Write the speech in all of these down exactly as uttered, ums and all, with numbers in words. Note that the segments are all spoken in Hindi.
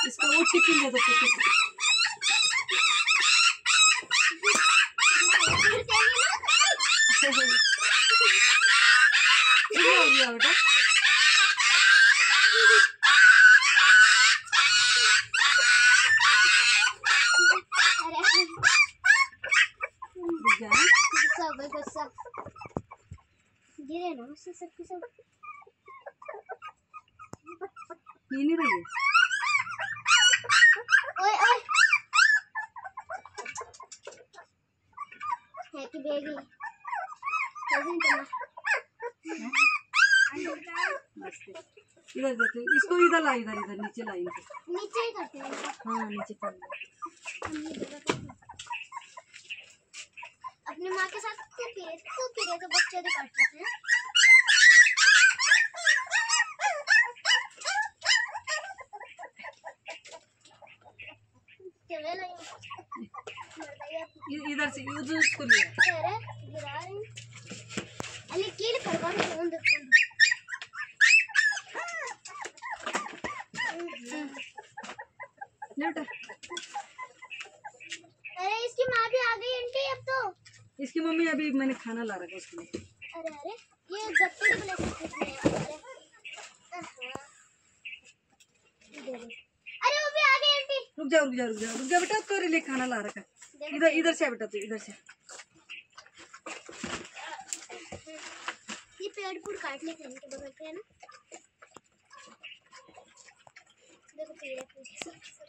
इसका वो टिफिन दे दो टिफिन। क्या हो गया बेटा? गिरे ना उससे सबके सब पी नहीं रही है। ओए ओए है कि बेबी इधर देते इसको, इधर ला, इधर इधर नीचे ला, नीचे ही करते हैं। हाँ नीचे कर। अपनी माँ के साथ खूब पीरे खूब पीरे तो बच्चे भी काट लेते हैं। इधर से उधर उसको लिया। अरे गिरा रही अली कील करवा रही हूं देखो। बेटा अरे इसकी माँ भी आ गई आंटी अब तो। इसकी मम्मी अभी मैंने खाना ला रखा उसके लिए। अरे अरे ये गत्ते की प्लेट है। अरे वो भी आ गई आंटी। रुक जा रुक जा रुक जा रुक जा बेटा, तेरे लिए खाना ला रखा। इधर इधर से बेटा, तू इधर से। ये पेड़ फूल काटने के इनके बगल पे है ना। देखो पेड़ फूल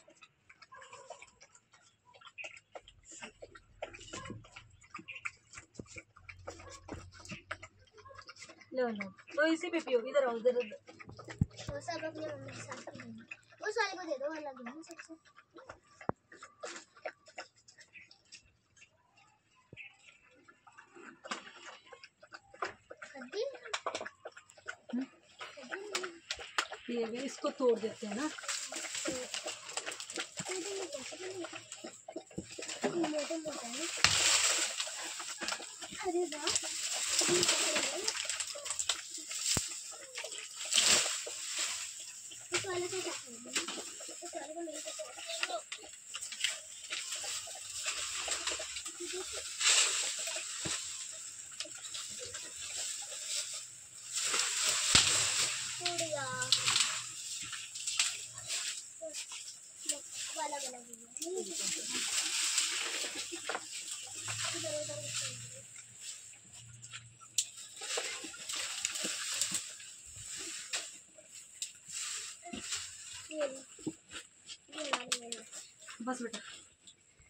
लो लो तो इसी पे पियो। इधर आओ, इधर वो सब अपने मम्मी के साथ पिएंगे। उस वाले को दे दो, वाला दो सबसे। ये भी इसको तोड़ देते हैं ना। अरे वाह इस वाले को क्या करेंगे? इस वाले को नहीं पता। टूट गया वाला वाला नहीं इधर उधर ये ये बस बेटा।